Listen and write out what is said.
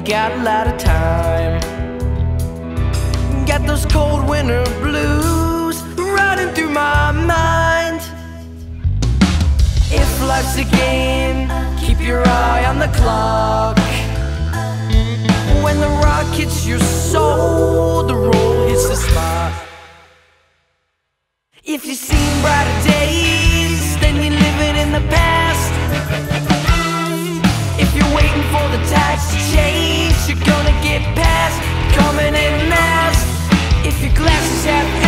ain't got a lot of time. Got those cold winter blues running through my mind. If life's a game, keep your eye on the clock. When the rock hits your soul, the roll hits the spot. If you've seen brighter days, then you're living in the past. If you're waiting for the tides to change, you're gonna get past coming in last. If your glass is half